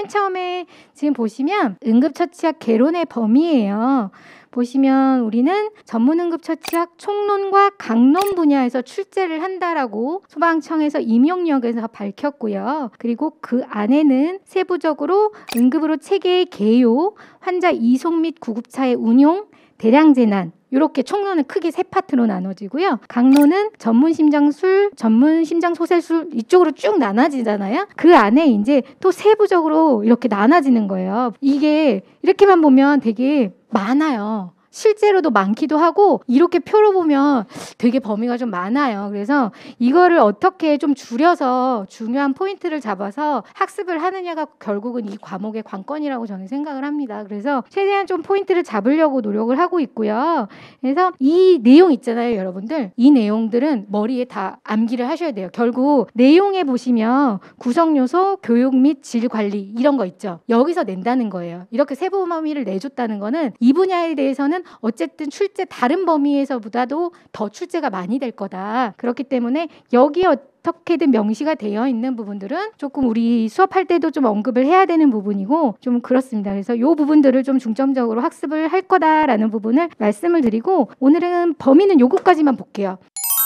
맨 처음에 지금 보시면 응급처치약 개론의 범위예요. 보시면 우리는 전문응급처치약 총론과 강론 분야에서 출제를 한다라고 소방청에서 임용역에서 밝혔고요. 그리고 그 안에는 세부적으로 응급으로 체계의 개요, 환자 이송 및 구급차의 운용, 대량재난 이렇게 총론은 크게 세 파트로 나눠지고요. 강론은 전문심장술, 전문심장소생술 이쪽으로 쭉 나눠지잖아요. 그 안에 이제 또 세부적으로 이렇게 나눠지는 거예요. 이게 이렇게만 보면 되게 많아요. 실제로도 많기도 하고 이렇게 표로 보면 되게 범위가 좀 많아요. 그래서 이거를 어떻게 좀 줄여서 중요한 포인트를 잡아서 학습을 하느냐가 결국은 이 과목의 관건이라고 저는 생각을 합니다. 그래서 최대한 좀 포인트를 잡으려고 노력을 하고 있고요. 그래서 이 내용 있잖아요, 여러분들. 이 내용들은 머리에 다 암기를 하셔야 돼요. 결국 내용에 보시면 구성요소, 교육 및 질관리 이런 거 있죠. 여기서 낸다는 거예요. 이렇게 세부 범위를 내줬다는 거는 이 분야에 대해서는 어쨌든 출제 다른 범위에서보다도 더 출제가 많이 될 거다. 그렇기 때문에 여기에 어떻게든 명시가 되어 있는 부분들은 조금 우리 수업할 때도 좀 언급을 해야 되는 부분이고 좀 그렇습니다. 그래서 이 부분들을 좀 중점적으로 학습을 할 거다라는 부분을 말씀을 드리고 오늘은 범위는 요거까지만 볼게요.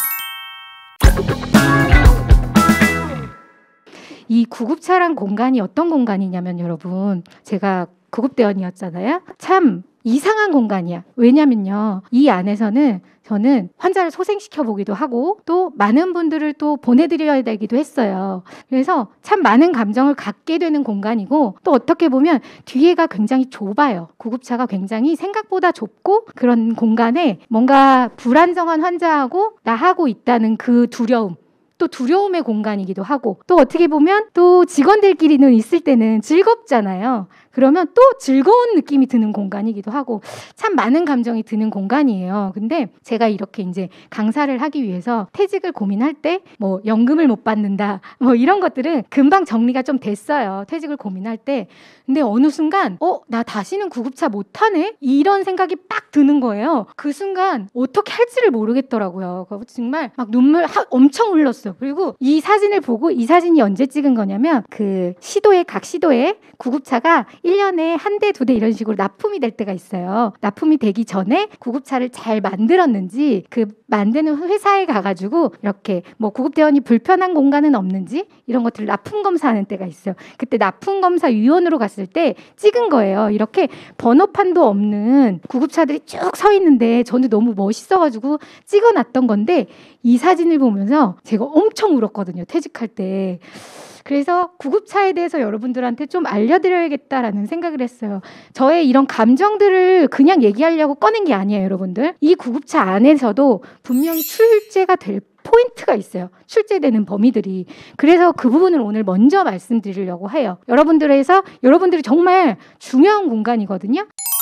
이 구급차란 공간이 어떤 공간이냐면 여러분 제가 구급대원이었잖아요. 참 이상한 공간이야. 왜냐면요. 이 안에서는 저는 환자를 소생시켜 보기도 하고 또 많은 분들을 또 보내드려야 되기도 했어요. 그래서 참 많은 감정을 갖게 되는 공간이고 또 어떻게 보면 뒤에가 굉장히 좁아요. 구급차가 굉장히 생각보다 좁고 그런 공간에 뭔가 불안정한 환자하고 나하고 있다는 그 두려움 또 두려움의 공간이기도 하고 또 어떻게 보면 또 직원들끼리는 있을 때는 즐겁잖아요. 그러면 또 즐거운 느낌이 드는 공간이기도 하고 참 많은 감정이 드는 공간이에요. 근데 제가 이렇게 이제 강사를 하기 위해서 퇴직을 고민할 때 뭐 연금을 못 받는다 뭐 이런 것들은 금방 정리가 좀 됐어요. 퇴직을 고민할 때. 근데 어느 순간 나 다시는 구급차 못 타네? 이런 생각이 빡 드는 거예요. 그 순간 어떻게 할지를 모르겠더라고요. 정말 막 눈물 엄청 흘렀어요. 그리고 이 사진을 보고 이 사진이 언제 찍은 거냐면 그 각 시도에 구급차가 1년에 한 대, 두 대 이런 식으로 납품이 될 때가 있어요. 납품이 되기 전에 구급차를 잘 만들었는지 그 만드는 회사에 가가지고 이렇게 뭐 구급대원이 불편한 공간은 없는지 이런 것들을 납품 검사하는 때가 있어요. 그때 납품 검사 위원으로 갔을 때 찍은 거예요. 이렇게 번호판도 없는 구급차들이 쭉 서 있는데 저는 너무 멋있어가지고 찍어놨던 건데 이 사진을 보면서 제가 엄청 울었거든요. 퇴직할 때. 그래서 구급차에 대해서 여러분들한테 좀 알려드려야겠다라는 생각을 했어요. 저의 이런 감정들을 그냥 얘기하려고 꺼낸 게 아니에요, 여러분들. 이 구급차 안에서도 분명히 출제가 될 포인트가 있어요. 출제되는 범위들이. 그래서 그 부분을 오늘 먼저 말씀드리려고 해요. 여러분들이 정말 중요한 공간이거든요.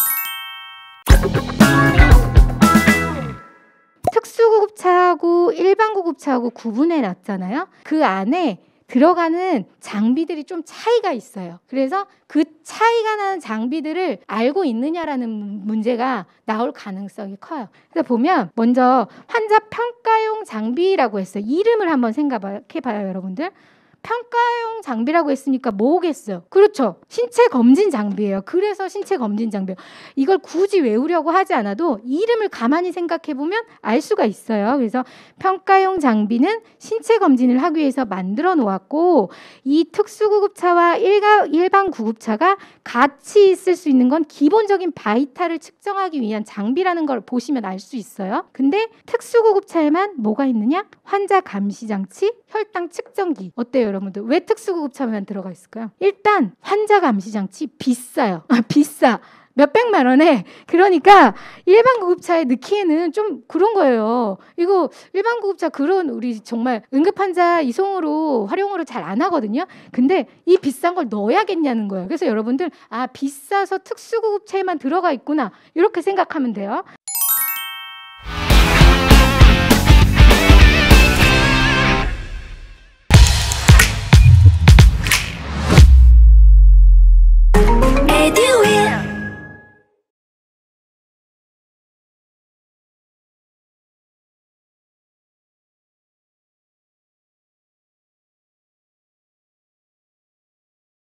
특수구급차하고 일반 구급차하고 구분해 놨잖아요. 그 안에 들어가는 장비들이 좀 차이가 있어요. 그래서 그 차이가 나는 장비들을 알고 있느냐라는 문제가 나올 가능성이 커요. 그래서 보면 먼저 환자 평가용 장비라고 했어요. 이름을 한번 생각해봐요, 여러분들. 평가용 장비라고 했으니까 뭐겠어요? 그렇죠. 신체 검진 장비예요. 그래서 신체 검진 장비예요. 이걸 굳이 외우려고 하지 않아도 이름을 가만히 생각해보면 알 수가 있어요. 그래서 평가용 장비는 신체 검진을 하기 위해서 만들어 놓았고 이 특수구급차와 일반 구급차가 같이 있을 수 있는 건 기본적인 바이탈을 측정하기 위한 장비라는 걸 보시면 알 수 있어요. 근데 특수구급차에만 뭐가 있느냐? 환자 감시장치, 혈당 측정기. 어때요, 여러분들? 왜 특수구급차만 들어가 있을까요? 일단 환자 감시장치 비싸요. 비싸. 몇백만 원에. 그러니까 일반 구급차에 넣기에는 좀 그런 거예요. 이거 일반 구급차 그런 우리 정말 응급환자 이송으로 활용으로 잘 안 하거든요. 근데 이 비싼 걸 넣어야겠냐는 거예요. 그래서 여러분들 비싸서 특수구급차에만 들어가 있구나 이렇게 생각하면 돼요.